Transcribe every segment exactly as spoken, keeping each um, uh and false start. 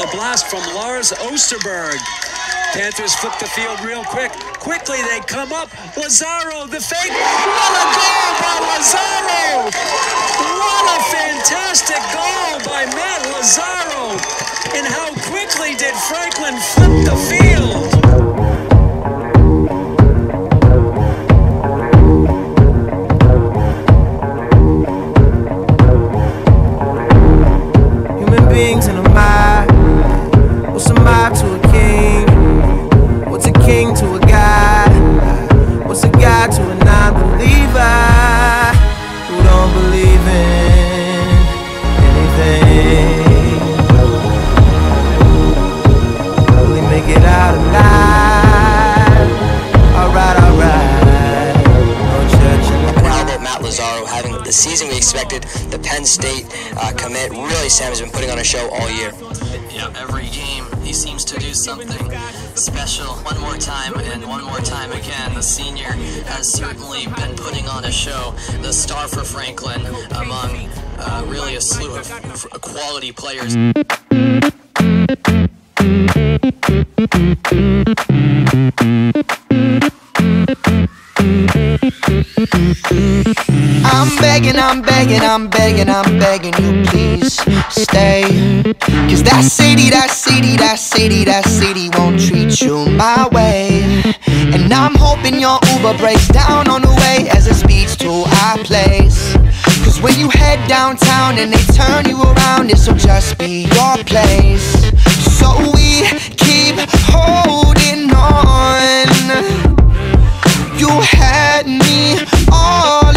blast from Lars Osterberg. Panthers flip the field real quick. Quickly they come up. Lazaro, the fake. What a goal by Lazaro! What a fantastic goal by Matt Lazaro! And how quickly did Franklin flip the field? Beings in a mind. What's a mind to a king? What's a king to a god? What's a god to a non-believer who don't believe in anything? Will he make it out alive? Alright, alright. No church in the How about Matt Lazaro having the season we expected? The Penn State uh, commit. Really, Sam has been putting on a show all year. Yeah, every game he seems to do something special. One more time and one more time again. The senior has certainly been putting on a show. The star for Franklin among uh, really a slew of quality players. I'm begging, I'm begging, I'm begging, I'm begging you, please stay. Cause that city, that city, that city, that city won't treat you my way. And I'm hoping your Uber breaks down on the way as it speeds to our place. Cause when you head downtown and they turn you around, this'll just be your place. So we keep holding on. You had me all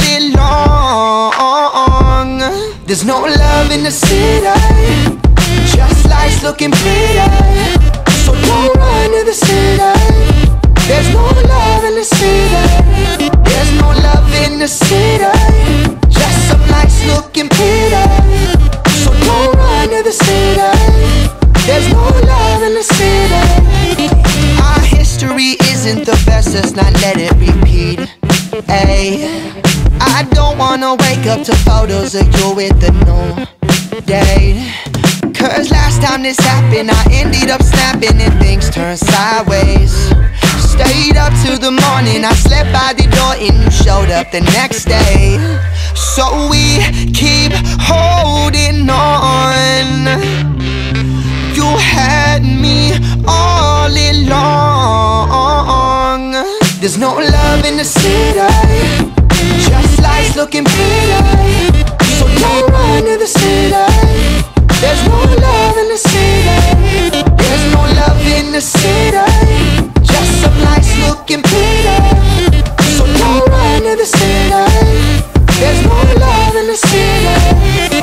along. There's no love in the city, just lights looking pretty. So don't run to the city. There's no love in the city. There's no love in the city, just some lights looking pretty. So don't run to the city. There's no love in the city. Our history isn't the best, let's not let it repeat. Ay, I don't wanna wake up to photos of you with the new date. Cause last time this happened, I ended up snapping and things turned sideways. Stayed up till the morning, I slept by the door and you showed up the next day. So we keep holding on. You had me all along. There's no love in the city, just lights looking pretty. So don't run to the city. There's no love in the city. There's no love in the city, just some lights looking pretty. So don't run to the city. There's no love in the city.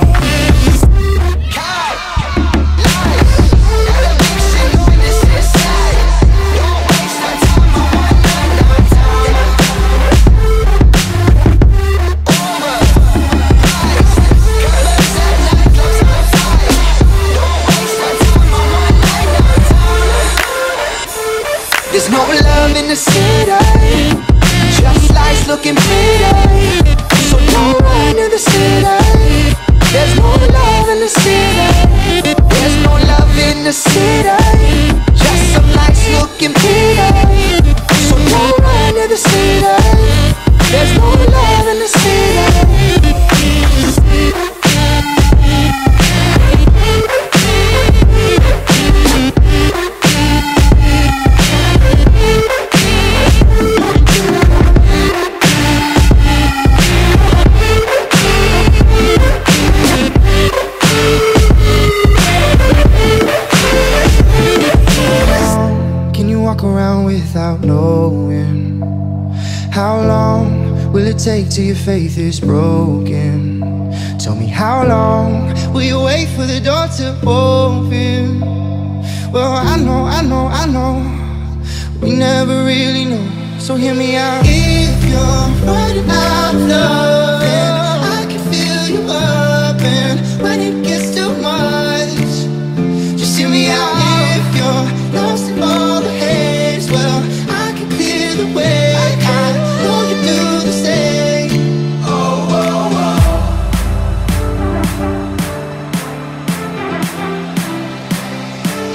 There's no love in the city, just lights looking pretty. So don't run to the city. There's no love in the city. There's no love in the city, just some lights looking pretty. So don't run to the city. There's no love in the city. Without knowing, how long will it take till your faith is broken? Tell me, how long will you wait for the door to open? Well, I know, I know, I know, we never really know. So hear me out. If you're running out of love, and I can fill you up, and when it gets too much, just hear me out. If you're lost in all the haze, well, I can clear the way. I know you do the same. Oh, oh, oh.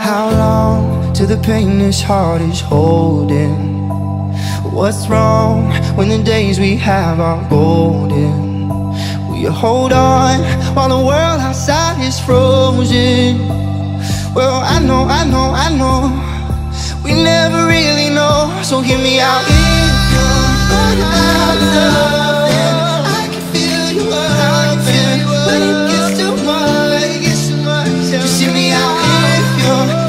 How long till the pain this heart is holding? What's wrong when the days we have are golden? Will you hold on while the world outside is frozen? Well, I know, I know, I know we never really know. So hear me out. If you're running out of love, then I can feel you loving. But it gets too much, it gets too much. Just hear me out. If you're